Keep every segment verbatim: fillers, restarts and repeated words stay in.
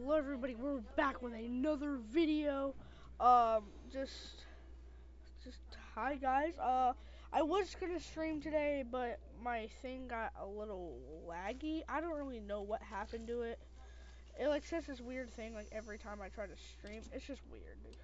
Hello everybody, we're back with another video. Um, just, just hi guys. Uh, I was gonna stream today, but my thing got a little laggy. I don't really know what happened to it. It like says this weird thing like every time I try to stream. It's just weird, dude.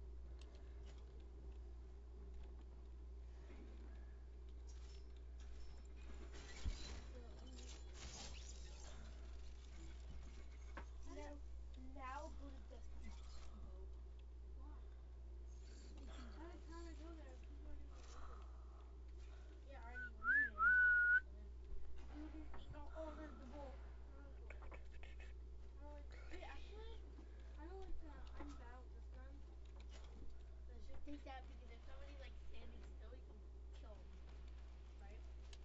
Now go to desktop mode. Why? Every time I go there, it keeps wanting me to leave it. Yeah, I already muted. You can, oh, oh, there's the book. Not a book. I don't like, wait, actually, I don't like the I'm bad with this gun. I should take that because if somebody's like standing still, you can kill them, right?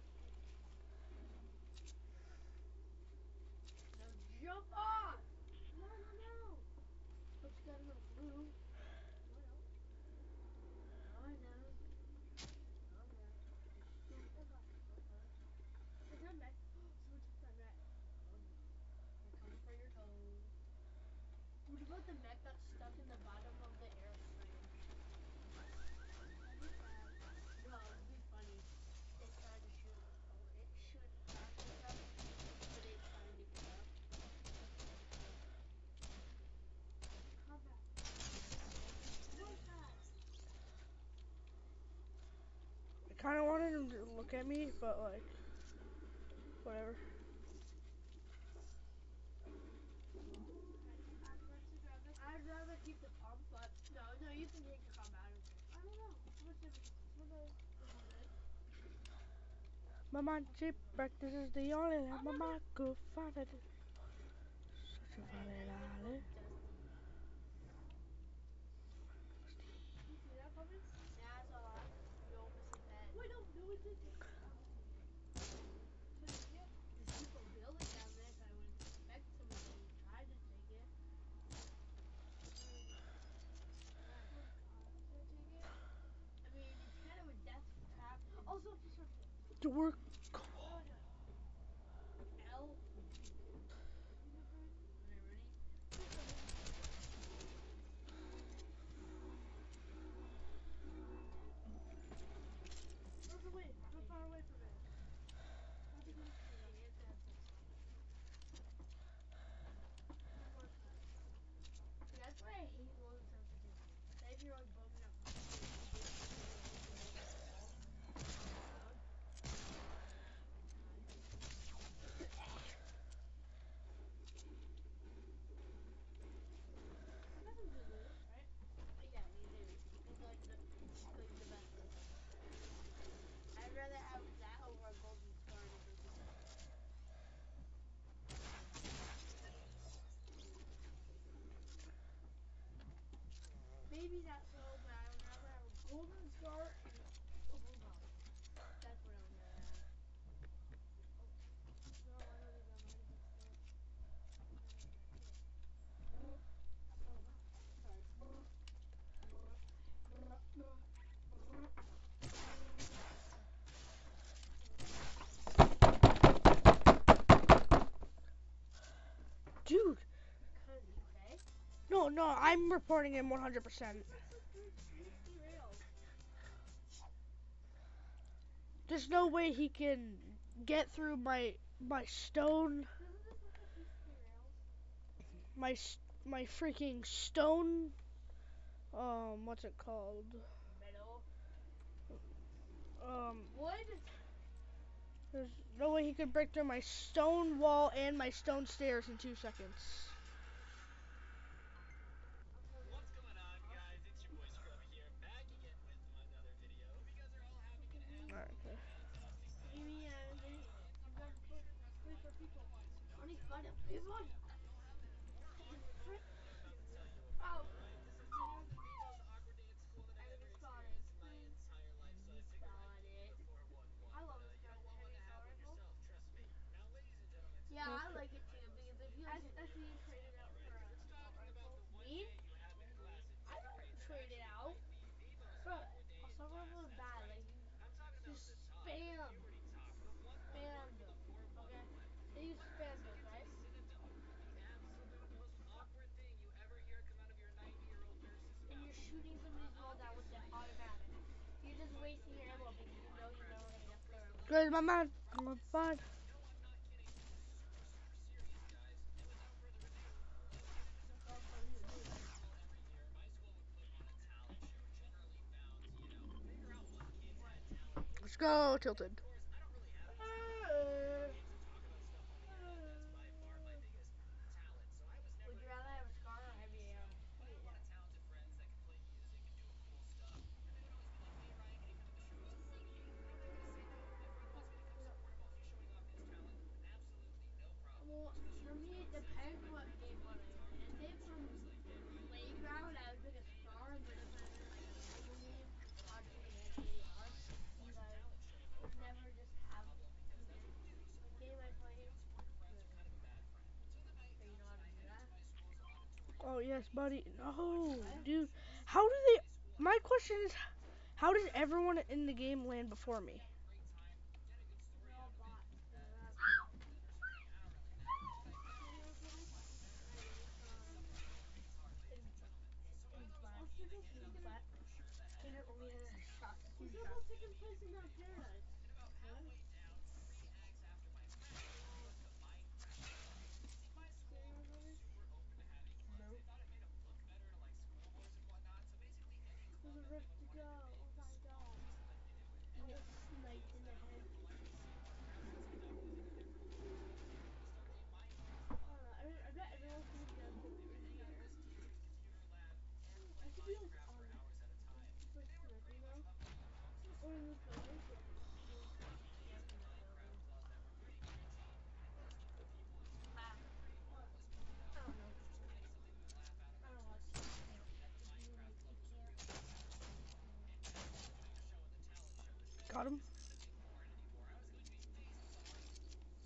Now jump off! No, no, no! But you got enough room. No, I don't. No, I don't. No, I'm not. You're stupid. Okay. Is that mech? Someone took my mech. Oh no. Here comes for your toes. What about the mech that's stuck in the bottom of the airstream? That'd be sad. No, it'd be funny. It's trying to shoot, oh, it shoot past and stuff, but it's trying to get up. Combat. What is that? I kind of wanted him to look at me, but like, whatever. I'd rather grab this. I'd rather keep the pump, but no, no, you can take the pump. I don't care. I don't know. How much damage is this? Okay. one hundred. Mama chip break, this is the only time I'm Mama not could find it. Such a Hey, funny now you're gonna go lolly. dusty. You see that coming? Yeah, I saw that. You almost hit the end. Wait, no, no, it didn't. I almost hit the end. So you see it? There's people building down there, so I wouldn't expect somebody to try to take it. Where is it? Where? Oh god, I'm gonna take it. I mean, it's kind of a death trap. Oh, so just right here. Dork. What do I do? L. Okay, ready? Just a minute. Further away. Go far away from it. Not too close to me though. It has like something. One more time. See, that's why I hate low sensitivity. Say if you're like building up really, really low to build up a wall on the ground. Die. We got some good loot, right? Uh, yeah, we do. It's like the it's like the best loot. I'd rather have that over a golden scar and a broken bow. Maybe not so, but I would rather have a golden scar and a blue bow. That's what I would rather have. Oh. No, I don't need that mighty boost though. I need that kit. Sorry. Dude. Cause you okay? No, no, I'm reporting him one hundred percent. This looks like three sixty rails. There's no way he can get through my my stone, Doesn't this look like three sixty rails? my s- my freaking stone. Um, what's it called? Metal. Um, Wood? there's no way he could break through my stone wall and my stone stairs in two seconds. I'm coming. What's going on, Huh? guys? It's your boy Scrubby here, back again with another video. Hope you guys are all having an Alright, okay. absolutely fantastic day. Give me a minute. So, I'm our done play, mission for play for tonight people. was to go Only through fun at play fun. all of the Fucking awkward frick. moments that I'm about to tell you about, Oh. alright? This is going to be the most awkward day at school that I'm I've ever gonna spell it. experienced in my entire life, so I You figured spell I'd give you it. the four one one. I But, love uh, this you gun. don't want Heavy one to assault have on rifle. yourself, trust me. Now, ladies and gentlemen, Yeah, tonight I Okay. like it I too because it mostly feels have good. some I see you random traded stuff, out for alright? a Because it's assault talking about rifle. the one Me? day you have in class in I tenth never grade that traded actually out. might be the most Bro, awkward day in assault class. rifle is That's bad. right. Like you I'm talking about the just talk, the spam. puberty talk, the one one one Spam for the them. four one Okay? one. Say you Alright, spam let's those, get to right? the synonym, the absolute most awkward Good, my man. My man. No, I'm not kidding. This is super, super serious, guys. And without further ado, let's get into some That's all trivia. funny to So, me, of man. course, well, every year my school would put on a talent show, generally found to, you know, figure out what kid What? had talent in Let's them. go, And of Tilted. course, I don't really have any talent. I don't play video games or talk about stuff on the internet. That's by far my biggest talent. So I was never Would you rather have a involved in scar or being have on a a show. uh, But I had a lot of talented friends that could play music and do cool stuff. And they would always be like, "Hey Ryan, can you come to the show?" I was like, "Singing? I'm not gonna say no. If Rick wants me to come You know, support him while he's showing off his talent, absolutely no problem." well, Especially for when me, Talent it says he's depends what practicing game playing mode the I am guitar in. with And him. say And from I was like, "Hey Ryan, can you come playground, play I would with pick a me?" And of scar. course, But they if said I'm in yes. like a So normal I game, was able to I'd go pick an and anti spend a A lot of R my time watching the because talent show you over never again. just have Problem because you that's can what you do. You a support your game I friends. If you play. don't support your friends, Good. you're kind of a bad friend. So the night So you know comes how and to I do head into that. my school's auditorium Oh, yes, ready to buddy. watch the No, What? talent dude. show. How do So in they... my school, I My had a lot of question is, talent. how And does uh, everyone we in the would go game land and before we'd me? have a great time. Get a good story They're all out of it. bots. You know Uh, that. some of them or something. I don't really know. But I You found know what, one buddy? of my I very do. favorite Um, subjects to play guitar, ladies in and gentlemen. So in as I was flat. walking in, I handed In out a flat. little brochure that had In it, we had everybody's a shot, talent a for huge the shot. year Double that chicken we would place be in Mount video on. Paradise. And about What? halfway down, three acts after my pack, was the Minecraft show. See, my school Serious, was buddy? super open to having fun. No. They thought it made them look better to like school boards and whatnot. So basically, any There's club a that rift anyone to wanted to go. make, Oh the my school god. always let you do it. I And get one of the cool sniped things in that the I head. really wanted to see ever since I dove into the different communities was to start a Minecraft I club. don't know. I And mean, I every bet day everyone's after gonna be school, on we would hang out in computer. this teacher's computer lab and play I could be like Minecraft for on hours at a time. like And they were sniping pretty much though. up to no good. So Or in school this was building. pretty cool. Yeah. And we Yeah, created it's a in this Minecraft building. club that we're pretty cringy. And most of the people in school Ah. think we're pretty What? harmless. But, you know, I don't know. it was just kind of something we would laugh at I don't until watch we T V. discovered that the If you Minecraft like, club you was can't. really successful. Yeah. And instead of putting a show on the talent show, the show Got wasn't him. just going to be boring anymore. I was going to be facing some artists.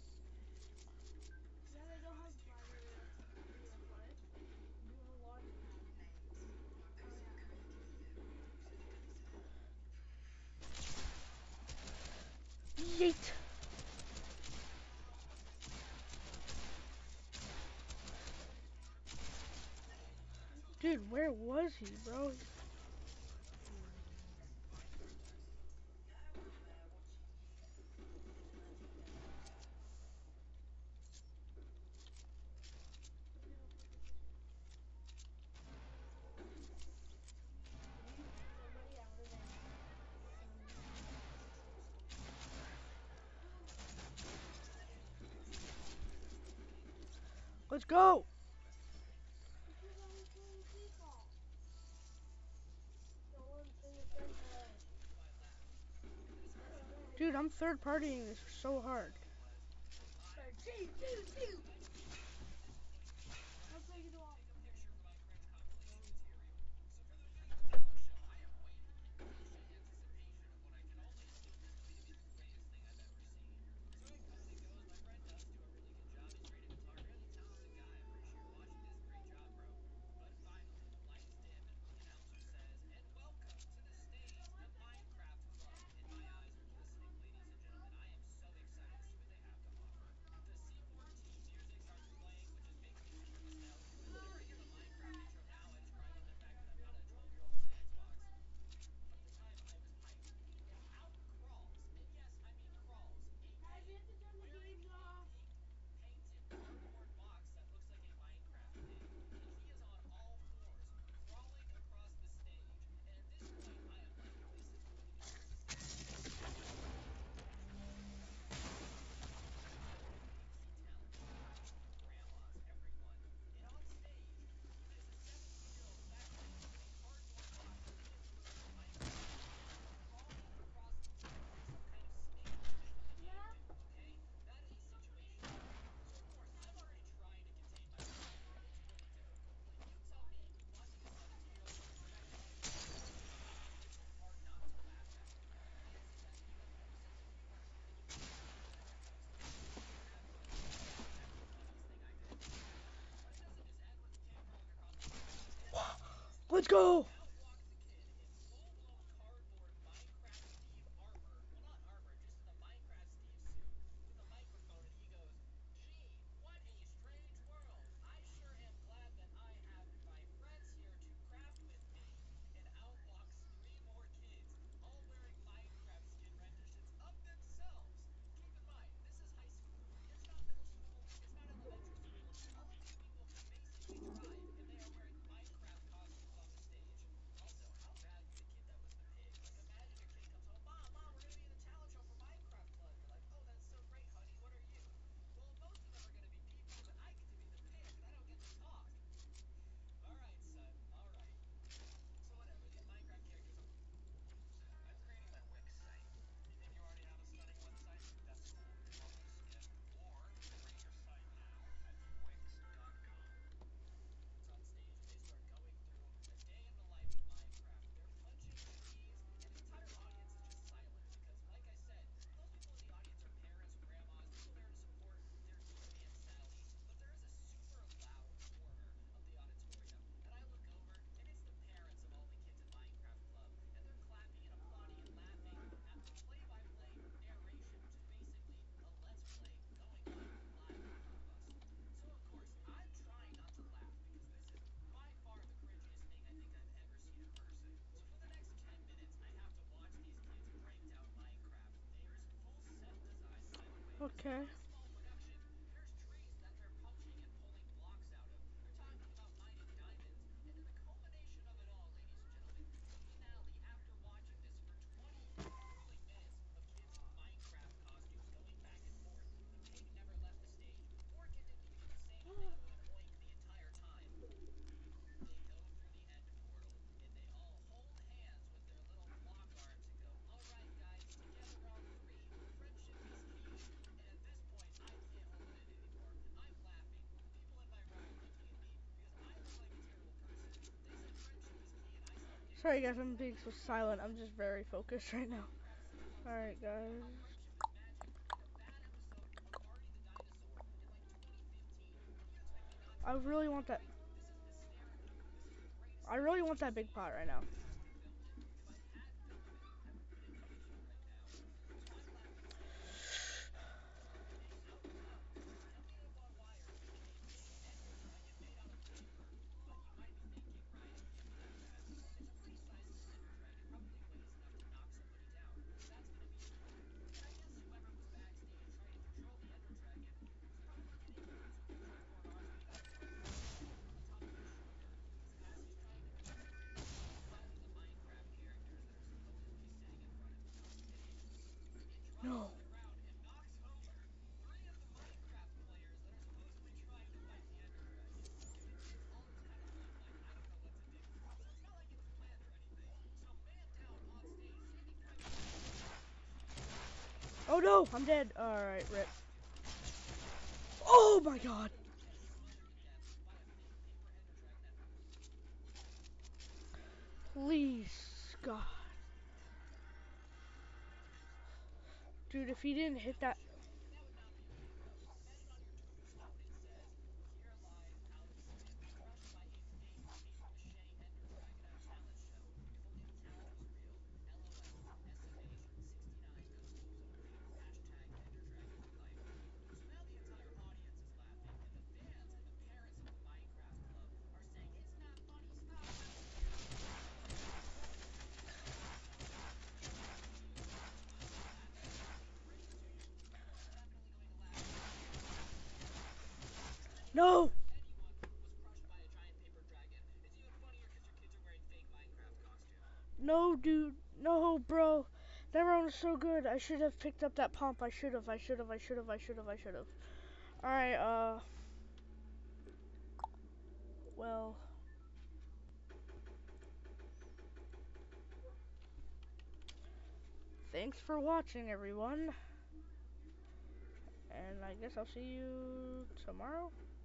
Yeah, they don't have glider uh, in the aquatic. They do have launch pad. Oh yeah. Yeet. Dude, where was he, bro? Okay, no competition. If you beat somebody, I would have been sunny. Let's go. Because I was playing default. The one in the center. That's good. Dude, I'm third partying this so hard. Alright, two, two, two. So as we get into it, at this point, you should be I'll ready take it to off. take a Okay. picture for my cringe compilation Um, material. So for the video talent show, I am waiting in patient anticipation of what I can only assume is going to be the greatest thing I've ever seen. So it comes and goes. My friend does do a really good job. He's great at guitar, really talented guy. I'm pretty sure you're watching this. Great job, bro. But finally, the lights dim and the announcer says, "And welcome to the stage, the Minecraft Club." And my eyes are glistening, ladies and gentlemen. I am so excited to see what they have to offer. The C fourteen music starts playing, which is making me super nostalgic. Whenever I hear the Minecraft intro now, I just cry about the fact that I'm not a twelve year old on my Xbox. But at the time, I was hyped. And out crawls, and yes, I mean crawls, a guys, we kid have to turn the wearing games a off. pink painted cardboard box that looks like a Minecraft pig. And he is on all fours, crawling across the stage. And at this point, I am like, this is going to be the greatest thing I've ever seen. Everybody came to see talent. Kids, grandmas, everyone. And on stage is a seventeen-year-old fat kid with a cardboard box that he has clearly Minecrafted crawling across the floor like some kind of snake version of the game Yeah. do, okay? That is situational. So of course, I'm already trying to contain myself here, and it's really difficult. But you tell me, watching a seventeen-year-old with a fat kid do this, how is it hard not to laugh at it? The answer is that you have no sense of humor and you can't take it seriously. And you're absolutely right. This is actually the funniest thing I did. But it doesn't just end with the kid crawling across the floor. Then on stage, Let's go. out walks a kid in full-blown cardboard Minecraft Steve armor. Well, not armor, just in the Minecraft Steve suit with a microphone, and he goes, "Gee, what a strange world. I sure am glad that I have my friends here to craft with me." And out walks three more kids, all wearing Minecraft skin renditions of themselves. Okay. not a small production. There's trees that they're poaching and pulling blocks out of. They're talking about mining diamonds. And then the culmination of it all, ladies and gentlemen, the finale after watching this for twenty grueling minutes of kids in Minecraft costumes going back and forth. The pig never left the stage. Four kids didn't even say anything other than oink the entire time. They go through the end portal and they all hold hands with their little block arms and go, all right, guys, together on three. Friendship is key. And at this point, I can't hold it in anymore. I'm laughing. People in my room are looking at me because I look like a terrible person. They said friendship is key, and I start thinking Sorry about guys, my I'm own being so life. silent. How I'm just very focused right now. Minecraft sitcoms like Alright guys. how friendship is magic, like a bad episode of Barney the Dinosaur in like twenty fifteen. And you expect me not to I be really laughing, want that right? This is hysterical. This is the greatest I thing really I've want ever that big seen. pot right And now. look at how we filmed it. If I had film of it, I would put it on YouTube right now. So I'm laughing so hard that my mouth is opening. Out comes a million watt wire and a big ender dragon made out of paper. But you might be thinking, Ryan, it can't be that bad. It's a pretty sizable ender dragon, probably weighs enough to knock somebody down. So that's going to be fine. And I guess whoever was backstage trying to control the ender dragon was probably getting used to cardboard armored dinosaurs falling on top of his shoulder. Because as he's trying to maneuver it, he's fighting the Minecraft characters that are supposedly sitting in front of him. No, I'm kidding. It drops to No. the ground and knocks over three of the Minecraft players that are supposedly trying to fight the Ender Dragon. And the kids all just kind of look like, I don't know what to do. So it's not like it was planned or anything. So man down on stage, saving private Ryan, is you, Ryan. Oh no, I'm And dead. Alright, what rip. are you doing? Oh my god. Getting smothered to death by a fake paper Ender Dragon that Please, God. Dude, if he didn't hit talent that. show. And that would not be a video. Imagine on your tombstone it says, here lies Alex Smith, crushed by a fake paper mache Ender Dragon at a talent show. If only the talent was real. LOL. S M H sixty-nine goes moves only. Hashtag Ender Dragon for life. So now the entire audience is laughing, and the fans and the parents of the Minecraft Club are saying, it's not funny, stop laughing. And the Ender Dragon is just standing there looking at them. And if I'm you, I'm not laughing. Hey Ray two, you are definitely going to laugh at this video because it's hilarious. And then if you No. or anyone was crushed by a giant paper dragon, it's even funnier because your kids are wearing fake Minecraft costumes. No, dude. No, bro. That round was so good. I should have picked up that pump. I should have. I should have. I should have. I should have. I should have. Alright, uh. Well. Thanks for watching, everyone. And I guess I'll see you tomorrow.